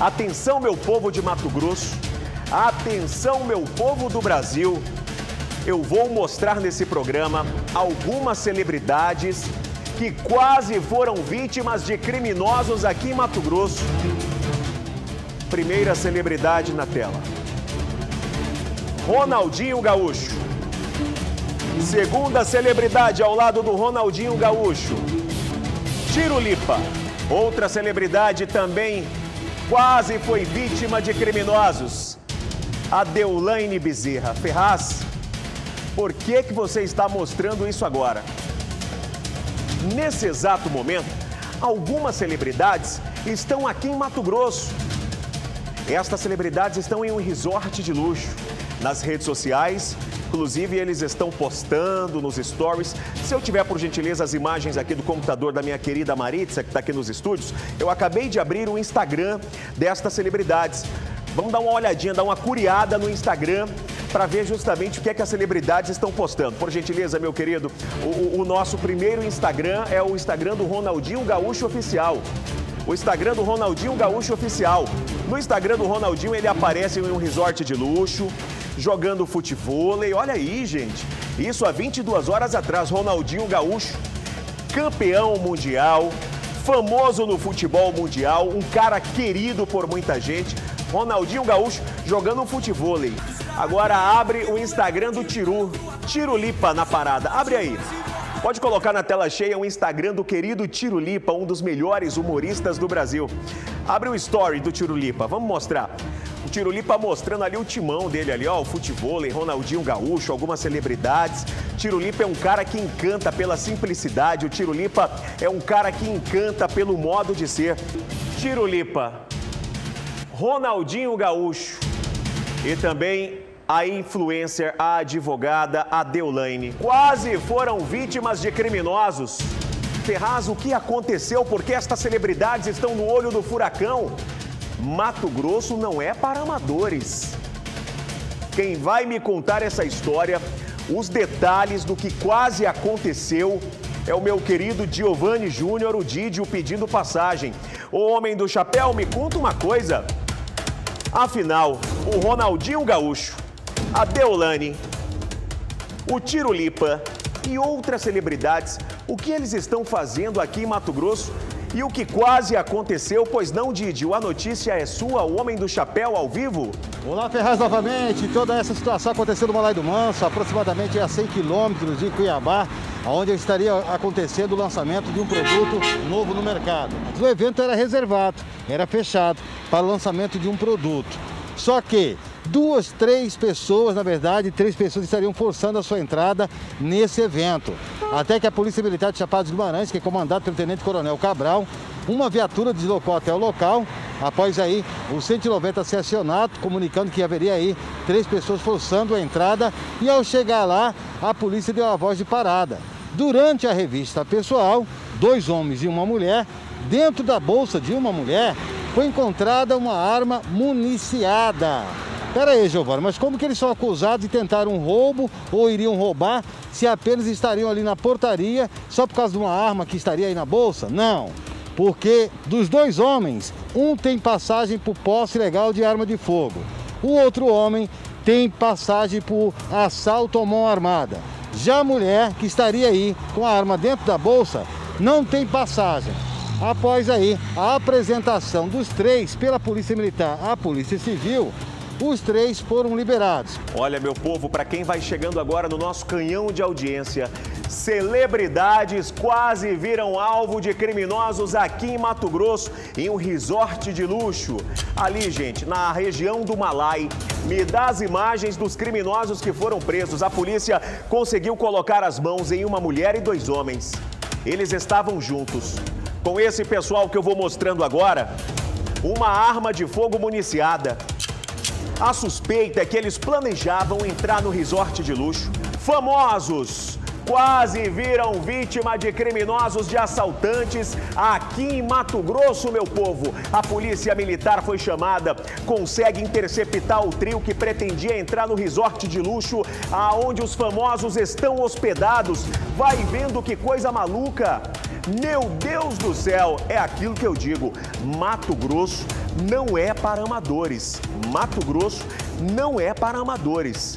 Atenção, meu povo de Mato Grosso. Atenção, meu povo do Brasil. Eu vou mostrar nesse programa algumas celebridades que quase foram vítimas de criminosos aqui em Mato Grosso. Primeira celebridade na tela. Ronaldinho Gaúcho. Segunda celebridade ao lado do Ronaldinho Gaúcho. Tiro Lipa. Outra celebridade também quase foi vítima de criminosos. A Deulaine Bezerra. Ferraz, por que você está mostrando isso agora? Nesse exato momento, algumas celebridades estão aqui em Mato Grosso. Estas celebridades estão em um resort de luxo. Nas redes sociais, inclusive eles estão postando nos stories. Se eu tiver, por gentileza, as imagens aqui do computador da minha querida Maritza, que está aqui nos estúdios, eu acabei de abrir o Instagram destas celebridades. Vamos dar uma olhadinha, dar uma curiada no Instagram para ver justamente o que é que as celebridades estão postando. Por gentileza, meu querido, o nosso primeiro Instagram é o Instagram do Ronaldinho Gaúcho Oficial. O Instagram do Ronaldinho Gaúcho Oficial. No Instagram do Ronaldinho, ele aparece em um resort de luxo, jogando futevôlei. Olha aí, gente. Isso há 22 horas atrás. Ronaldinho Gaúcho, campeão mundial, famoso no futebol mundial, um cara querido por muita gente. Ronaldinho Gaúcho jogando futevôlei. Agora abre o Instagram do Tiro Lipa na parada. Abre aí. Pode colocar na tela cheia o Instagram do querido Tiro Lipa, um dos melhores humoristas do Brasil. Abre o story do Tiro Lipa. Vamos mostrar. O Tiro Lipa mostrando ali o timão dele ali, ó, o futevôlei, Ronaldinho Gaúcho, algumas celebridades. Tiro Lipa é um cara que encanta pela simplicidade. O Tiro Lipa é um cara que encanta pelo modo de ser. Tiro Lipa, Ronaldinho Gaúcho e também a influencer, a advogada, a Deulaine. Quase foram vítimas de criminosos. Ferraz, o que aconteceu? Por que estas celebridades estão no olho do furacão? Mato Grosso não é para amadores. Quem vai me contar essa história, os detalhes do que quase aconteceu, é o meu querido Giovanni Júnior, o Didio, pedindo passagem. O homem do chapéu, me conta uma coisa. Afinal, o Ronaldinho Gaúcho, a Deulaine, o Tiro Lipa e outras celebridades, o que eles estão fazendo aqui em Mato Grosso e o que quase aconteceu? Pois não, Didio, a notícia é sua, o homem do chapéu ao vivo. Olá, Ferraz, novamente. Toda essa situação aconteceu no Balaio do Manso, aproximadamente a 100 quilômetros de Cuiabá, onde estaria acontecendo o lançamento de um produto novo no mercado. O evento era reservado, era fechado para o lançamento de um produto. Só que três pessoas estariam forçando a sua entrada nesse evento. Até que a Polícia Militar de Chapada dos Guimarães, que é comandada pelo Tenente Coronel Cabral, uma viatura deslocou até o local. Após aí o 190 ser acionado, comunicando que haveria aí 3 pessoas forçando a entrada, e ao chegar lá, a polícia deu a voz de parada. Durante a revista pessoal, 2 homens e uma mulher, dentro da bolsa de uma mulher, foi encontrada uma arma municiada. Pera aí, Giovanni, mas como que eles são acusados de tentar um roubo ou iriam roubar se apenas estariam ali na portaria só por causa de uma arma que estaria aí na bolsa? Não, porque dos 2 homens, um tem passagem por posse ilegal de arma de fogo. O outro homem tem passagem por assalto à mão armada. Já a mulher, que estaria aí com a arma dentro da bolsa, não tem passagem. Após aí a apresentação dos 3 pela Polícia Militar à Polícia Civil, os 3 foram liberados. Olha, meu povo, para quem vai chegando agora no nosso canhão de audiência, celebridades quase viram alvo de criminosos aqui em Mato Grosso, em um resort de luxo. Ali, gente, na região do Malai. Me dá as imagens dos criminosos que foram presos. A polícia conseguiu colocar as mãos em uma mulher e 2 homens. Eles estavam juntos. Com esse pessoal que eu vou mostrando agora, uma arma de fogo municiada. A suspeita é que eles planejavam entrar no resort de luxo. Famosos quase viram vítima de criminosos, de assaltantes aqui em Mato Grosso, meu povo. A polícia militar foi chamada, consegue interceptar o trio que pretendia entrar no resort de luxo, aonde os famosos estão hospedados. Vai vendo que coisa maluca. Meu Deus do céu, é aquilo que eu digo. Mato Grosso não é para amadores. Mato Grosso não é para amadores.